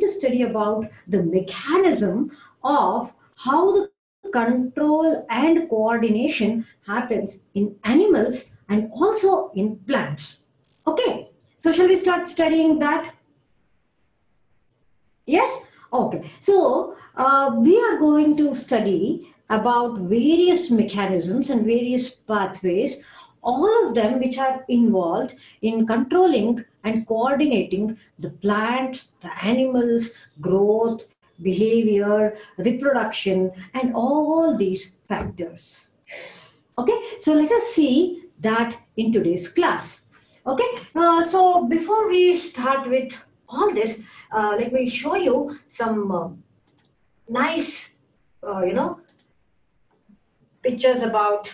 study about the mechanism of how the control and coordination happens in animals and also in plants. Okay, so shall we start studying that? Yes? Okay. So, we are going to study about various mechanisms and various pathways, all of them which are involved in controlling and coordinating the plants, the animals, growth, behavior, reproduction, and all these factors. Okay, so let us see that in today's class. Okay, so before we start with all this, let me show you some nice, you know, pictures about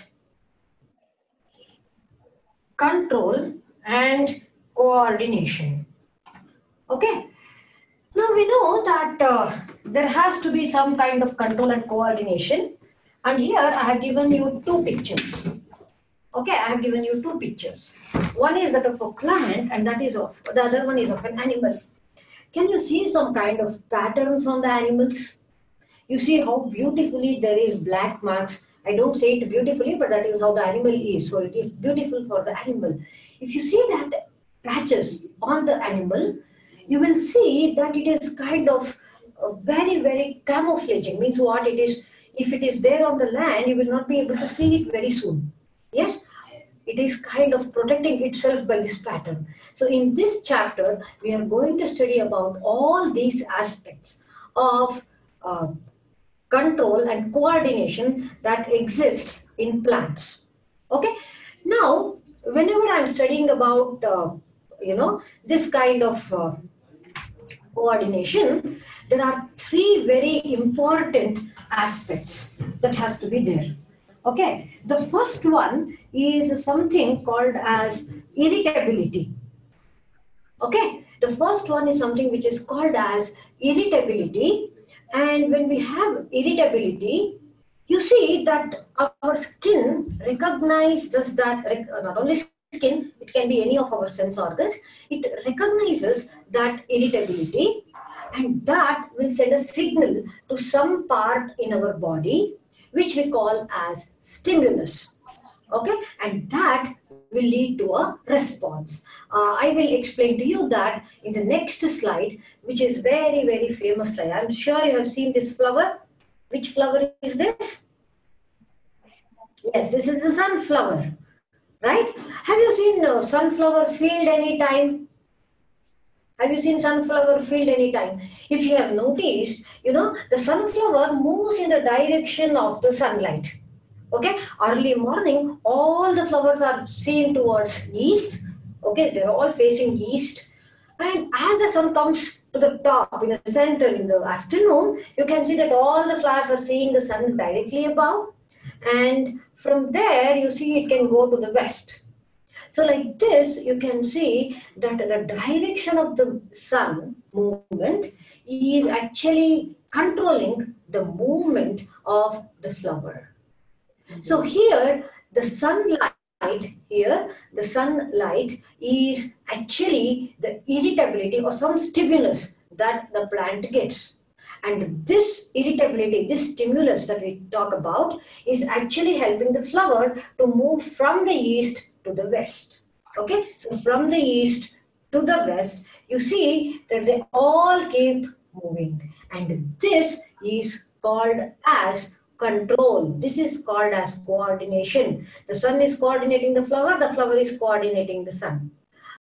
control and coordination. Okay, now we know that there has to be some kind of control and coordination, and here I have given you two pictures. Okay, I have given you two pictures. One is that of a plant and that is of the other one is of an animal. Can you see some kind of patterns on the animals? You see how beautifully there is black marks. I don't say it beautifully, but that is how the animal is. So it is beautiful for the animal. If you see that patches on the animal, you will see that it is kind of very, very camouflaging. Means what it is, if it is there on the land, you will not be able to see it very soon. Yes, it is kind of protecting itself by this pattern. So in this chapter, we are going to study about all these aspects of control and coordination that exists in plants. Okay. Now, whenever I'm studying about, this kind of coordination, there are three very important aspects that has to be there. Okay, the first one is something called as irritability. Okay, the first one is something which is called as irritability, and when we have irritability, you see that our skin recognizes that, not only skin, it can be any of our sense organs, it recognizes that irritability, and that will send a signal to some part in our body which we call as stimulus. Okay, and that will lead to a response. I will explain to you that in the next slide, which is very, very famous slide. I'm sure you have seen this flower. Which flower is this? Yes, this is the sunflower, right? Have you seen sunflower field any time? Have you seen sunflower field any time? If you have noticed, the sunflower moves in the direction of the sunlight. Okay, early morning, all the flowers are seen towards east. Okay, they're all facing east. And as the sun comes to the top, in the center, in the afternoon, you can see that all the flowers are seeing the sun directly above. And from there, you see it can go to the west. So like this, you can see that the direction of the sun movement is actually controlling the movement of the flower. So here, the sunlight is actually the irritability or some stimulus that the plant gets. And this irritability, this stimulus that we talk about, is actually helping the flower to move from the east to the west. Okay, so from the east to the west, you see that they all keep moving. And this is called as control. This is called as coordination. The sun is coordinating the flower is coordinating the sun.